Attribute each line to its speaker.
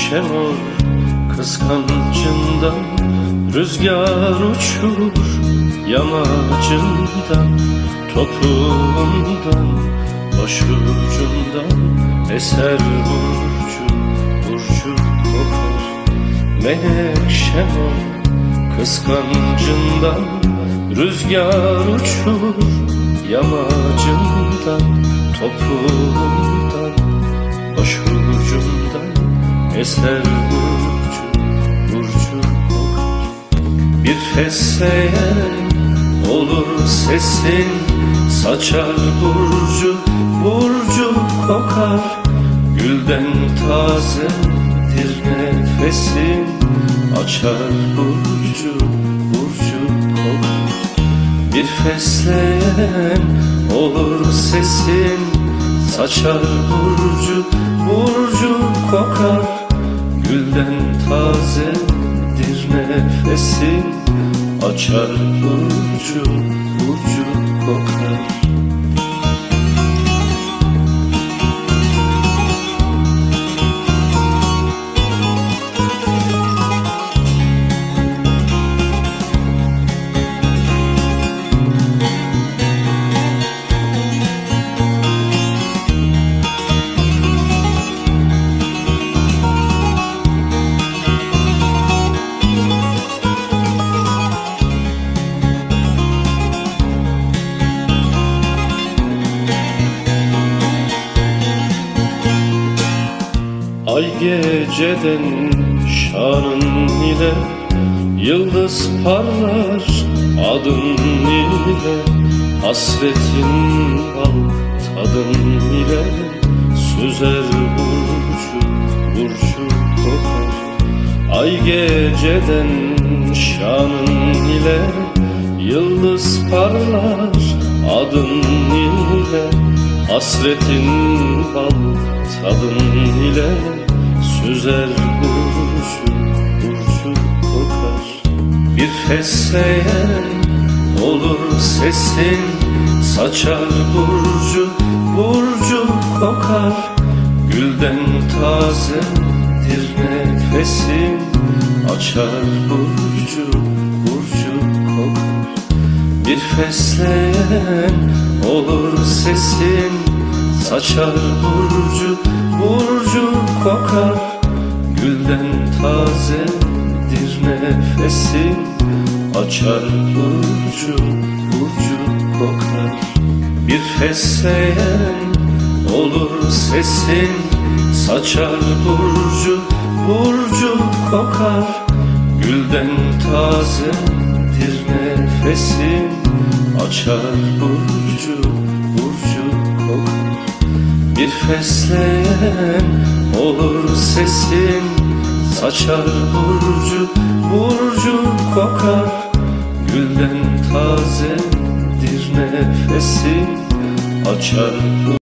Speaker 1: Menekşem kıskancından rüzgar uçur yamacından, topuğundan, başucundan eser burcu, burcu kokar. Menekşem kıskancından rüzgar uçur yamacından, topuğundan, başucundan eser burcu, burcu kokar. Bir fesleğen olur sesin, saçar burcu, burcu kokar. Gülden tazedir nefesin, açar burcu, burcu kokar. Bir fesleğen olur sesin, saçar burcu, burcu kokar. Gülden tazedir nefesin, açar burcu, burcu kokar. Ay geceden şanın ile, yıldız parlar adın ile. Hasretin bal tadın ile, süzer burcu, burcu kokar. Ay geceden şanın ile, yıldız parlar adın ile. Hasretin bal tadın ile, süzer burcu, burcu kokar. Bir fesleğen olur sesin, saçar burcu, burcu kokar. Gülden tazedir nefesin, açar burcu, burcu kokar. Bir fesleğen olur sesin, saçar burcu, burcu kokar. Gülden tazedir nefesin, açar burcu, burcu kokar. Bir fesleğen olur sesin, saçar burcu, burcu kokar. Gülden tazedir nefesin, açar burcu, burcu kokar. Bir fesleğen olur sesin, saçar burcu, burcu kokar. Gülden tazedir nefesin, açar burcu.